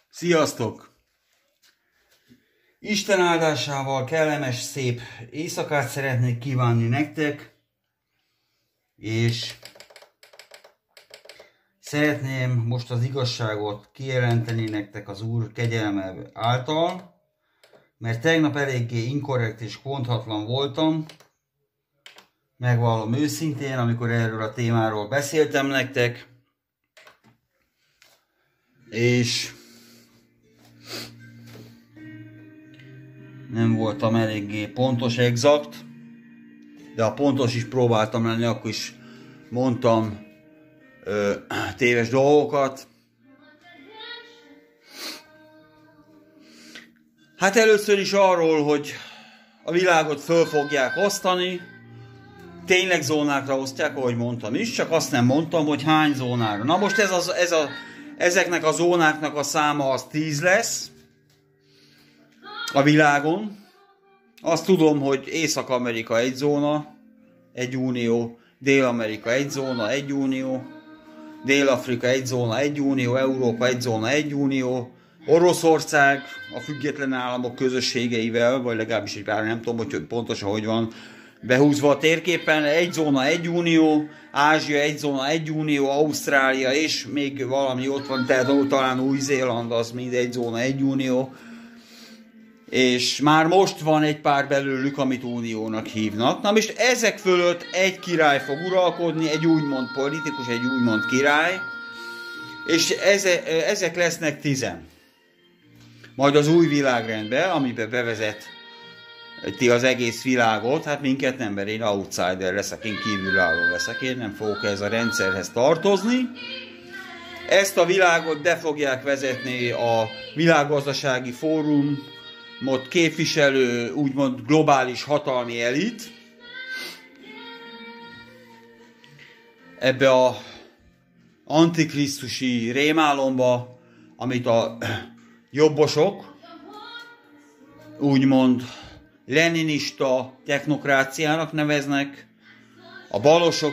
Sziasztok! Isten áldásával kellemes, szép éjszakát szeretnék kívánni nektek, és szeretném most az igazságot kijelenteni nektek az Úr kegyelme által, mert tegnap eléggé inkorrekt és pontatlan voltam, megvallom őszintén, amikor erről a témáról beszéltem nektek, és nem voltam eléggé pontos, exakt, de ha pontos is próbáltam lenni, akkor is mondtam téves dolgokat. Hát először is arról, hogy a világot föl fogják osztani, tényleg zónákra osztják, ahogy mondtam is, csak azt nem mondtam, hogy hány zónára. Na most ezeknek a zónáknak a száma az 10 lesz a világon. Azt tudom, hogy Észak-Amerika egy zóna, egy unió, Dél-Amerika egy zóna, egy unió, Dél-Afrika egy zóna, egy unió, Európa egy zóna, egy unió, Oroszország a független államok közösségeivel, vagy legalábbis egy pár, nem tudom, hogy pontosan hogy van behúzva a térképen, egy zóna, egy unió, Ázsia egy zóna, egy unió, Ausztrália, és még valami ott van, tehát talán Új-Zéland, az mind egy zóna, egy unió, és már most van egy pár belőlük, amit uniónak hívnak. Na most ezek fölött egy király fog uralkodni, egy úgymond politikus, egy úgymond király, és ezek lesznek 10. Majd az új világrendbe, amiben bevezeti az egész világot, hát minket nem, mert én outsider leszek, én kívülálló leszek, én nem fogok ez a rendszerhez tartozni. Ezt a világot be fogják vezetni a világgazdasági fórumot képviselő, úgymond globális hatalmi elit. Ebbe a antikrisztusi rémálomba, amit a jobbosok úgymond leninista technokráciának neveznek, a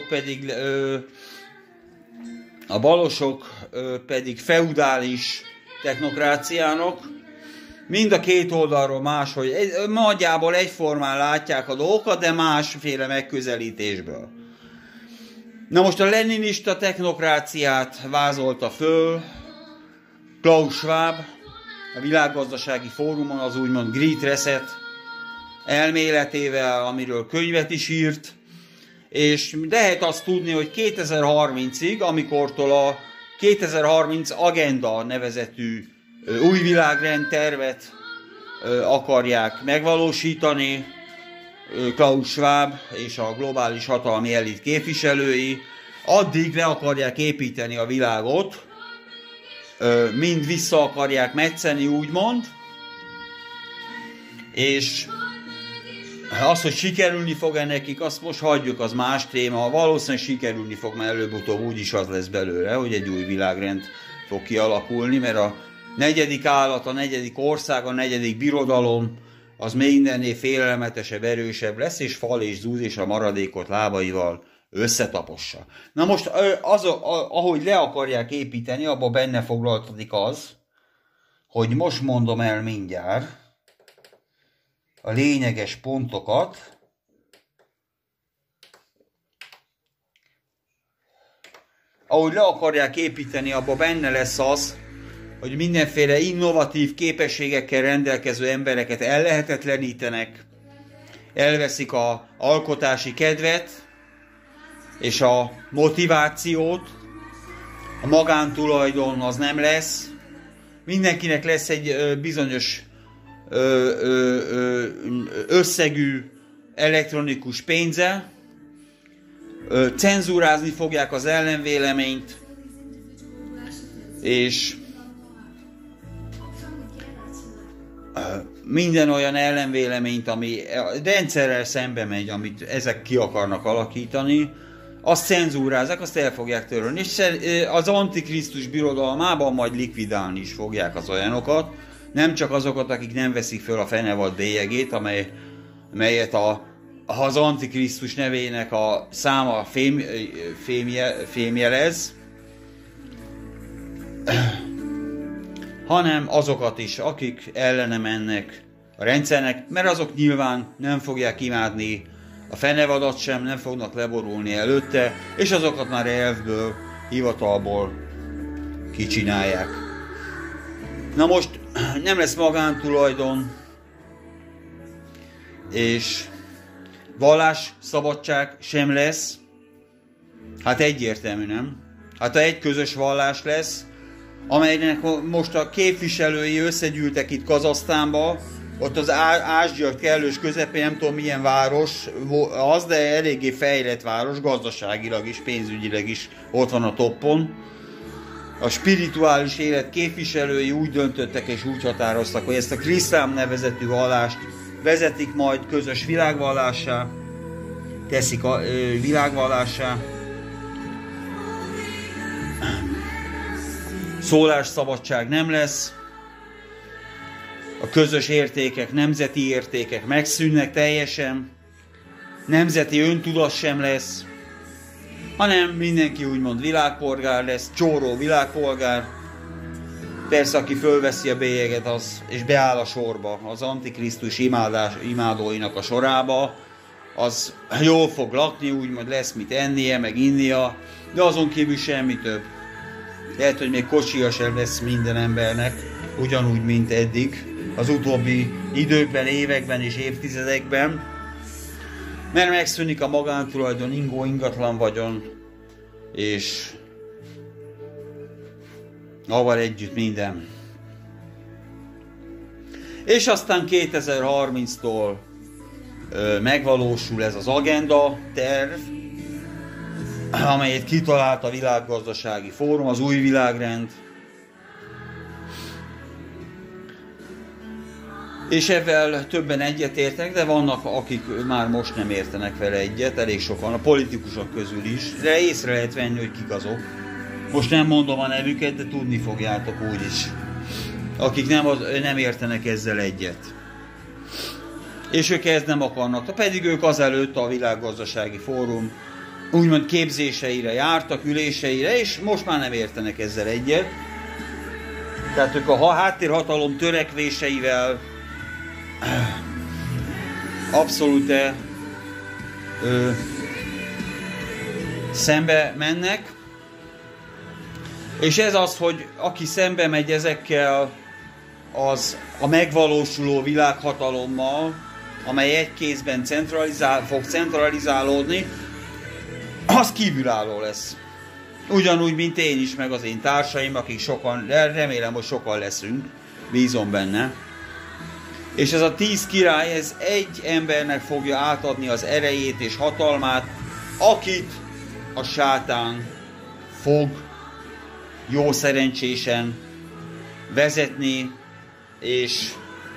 balosok pedig feudális technokráciának. Mind a két oldalról máshogy, nagyjából egyformán látják a dolgokat, de másféle megközelítésből. Na most a leninista technokráciát vázolta föl Klaus Schwab a világgazdasági fórumon, az úgymond Great Reset elméletével, amiről könyvet is írt, és lehet azt tudni, hogy 2030-ig, amikortól a 2030 Agenda nevezetű új világrend tervet akarják megvalósítani, Klaus Schwab és a globális hatalmi elit képviselői, addig le akarják építeni a világot, mind vissza akarják metszeni, úgymond, és az, hogy sikerülni fog-e nekik, azt most hagyjuk, az más téma. Valószínűleg sikerülni fog, mert előbb-utóbb úgyis az lesz belőle, hogy egy új világrend fog kialakulni, mert a negyedik állat, a negyedik ország, a negyedik birodalom, az mindennél félelmetesebb, erősebb lesz, és fal és zúz, és a maradékot lábaival összetapossa. Na most, ahogy le akarják építeni, abban benne foglaltatik az, hogy most mondom el mindjárt a lényeges pontokat, ahogy le akarják építeni, abban benne lesz az, hogy mindenféle innovatív képességekkel rendelkező embereket ellehetetlenítenek, elveszik az alkotási kedvet és a motivációt, a magántulajdon az nem lesz, mindenkinek lesz egy bizonyos összegű elektronikus pénze, cenzúrázni fogják az ellenvéleményt, és minden olyan ellenvéleményt, ami rendszerrel szembe megy, amit ezek ki akarnak alakítani, azt cenzúrázzák, azt el fogják törölni, és az Antikrisztus birodalmában majd likvidálni is fogják az olyanokat, nem csak azokat, akik nem veszik föl a fenevad bélyegét, melyet az Antikrisztus nevének a száma fémjelez, hanem azokat is, akik ellene mennek a rendszernek, mert azok nyilván nem fogják imádni a fenevadat sem, nem fognak leborulni előtte, és azokat már elvből, hivatalból kicsinálják. Na most nem lesz magántulajdon, és vallásszabadság sem lesz. Hát egyértelmű, nem? Hát ha egy közös vallás lesz, amelynek most a képviselői összegyűltek itt Kazahsztánba, ott az Ázsia kellős közepén, nem tudom milyen város az, de eléggé fejlett város, gazdaságilag is, pénzügyileg is ott van a toppon. A spirituális élet képviselői úgy döntöttek és úgy határoztak, hogy ezt a Krisztán nevezetű vallást vezetik majd közös világvallássá, teszik a világvallássá. Szólásszabadság nem lesz, a közös értékek, nemzeti értékek megszűnnek teljesen, nemzeti öntudat sem lesz, hanem mindenki úgymond világpolgár lesz, csóró világpolgár. Persze, aki fölveszi a bélyeget és beáll a sorba, az Antikrisztus imádóinak a sorába, az jól fog lakni, úgymond lesz mit ennie, meg innia, de azon kívül semmi több. Lehet, hogy még kocsia sem lesz minden embernek, ugyanúgy, mint eddig, az utóbbi időkben, években és évtizedekben, mert megszűnik a magántulajdon, ingatlan vagyon, és avval együtt minden. És aztán 2030-tól megvalósul ez az agenda terv, amelyet kitalált a Világgazdasági Fórum, az új világrend. És ezzel többen egyetértek, de vannak, akik már most nem értenek vele egyet, elég sokan, a politikusok közül is, de észre lehet venni, hogy kik azok. Most nem mondom a nevüket, de tudni fogjátok úgyis, akik nem értenek ezzel egyet. És ők ezt nem akarnak, pedig ők azelőtt a Világgazdasági Fórum úgymond képzéseire jártak, üléseire, és most már nem értenek ezzel egyet. Tehát ők a háttérhatalom törekvéseivel abszolút szembe mennek, és ez az, hogy aki szembe megy ezekkel, az a megvalósuló világhatalommal, amely egy kézben fog centralizálódni, az kívülálló lesz. Ugyanúgy, mint én is, meg az én társaim, akik sokan, remélem, hogy sokan leszünk, bízom benne. És ez a 10 király, ez egy embernek fogja átadni az erejét és hatalmát, akit a sátán fog jó szerencsésen vezetni és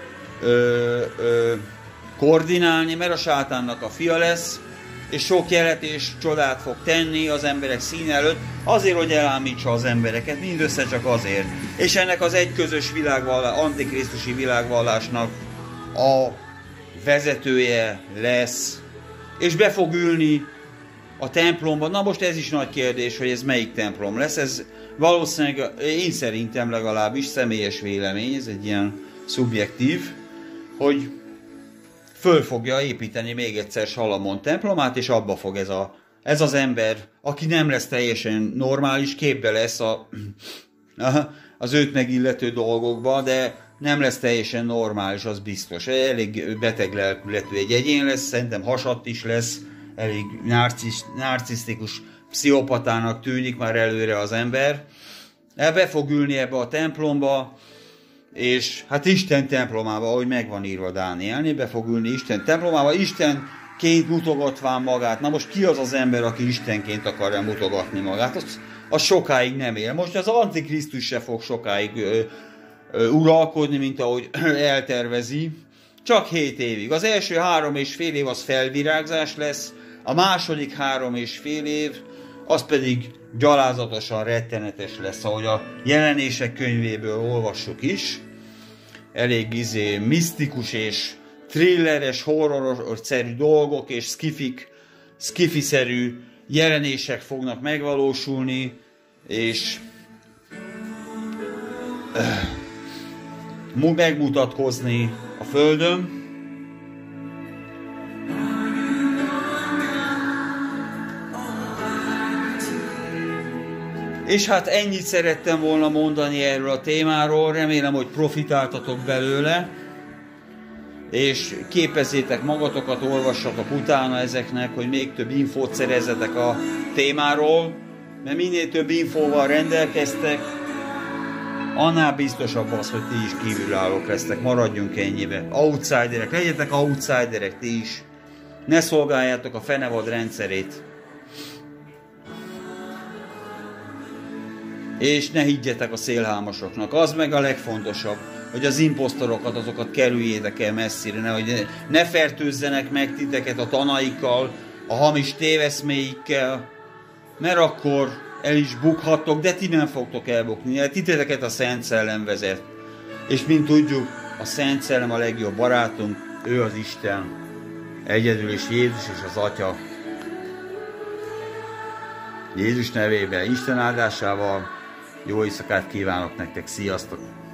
koordinálni, mert a sátánnak a fia lesz, és sok jelet és csodát fog tenni az emberek színe előtt, azért, hogy elámítsa az embereket, mindössze csak azért. És ennek az egy közös antikrisztusi világvallásnak a vezetője lesz, és be fog ülni a templomba. Na most ez is nagy kérdés, hogy ez melyik templom lesz. Ez valószínűleg, én szerintem legalábbis személyes vélemény, ez egy ilyen szubjektív, hogy föl fogja építeni még egyszer Salamon templomát, és abba fog ez az ember, aki nem lesz teljesen normális, képbe lesz az őt megillető dolgokba, de nem lesz teljesen normális, az biztos. Elég beteg lelkületű egy egyén lesz, szerintem hasadt is lesz, elég narcisztikus pszichopatának tűnik már előre az ember. Be fog ülni ebbe a templomba, és hát Isten templomába, ahogy meg van írva Dánielnél, be fog ülni Isten templomába, Istenként mutogatván magát. Na most ki az az ember, aki Istenként akarja mutogatni magát? Az sokáig nem él. Most az Antikrisztus se fog sokáig uralkodni, mint ahogy eltervezi. Csak 7 évig. Az első 3,5 év az felvirágzás lesz, a második 3,5 év az pedig gyalázatosan rettenetes lesz, ahogy a Jelenések könyvéből olvassuk is. Elég misztikus és thrilleres, horror-szerű dolgok és skifi-szerű jelenések fognak megvalósulni, és megmutatkozni a Földön. És hát ennyit szerettem volna mondani erről a témáról, remélem, hogy profitáltatok belőle, és képezzétek magatokat, olvassatok utána ezeknek, hogy még több infót szerezzetek a témáról, mert minél több infóval rendelkeztek, annál biztosabb az, hogy ti is kívülállók lesztek, maradjunk ennyibe. Outsiderek, legyetek outsiderek ti is, ne szolgáljátok a fenevad rendszerét. És ne higgyetek a szélhámosoknak. Az meg a legfontosabb, hogy az imposztorokat, azokat kerüljétek el messzire, hogy ne fertőzzenek meg titeket a tanaikkal, a hamis téveszméikkel, mert akkor el is bukhattok, de ti nem fogtok elbukni. Titeket a Szent Szellem vezet. És mint tudjuk, a Szent Szellem a legjobb barátunk, ő az Isten. Egyedül is Jézus és az Atya. Jézus nevében, Isten áldásával jó éjszakát kívánok nektek, sziasztok!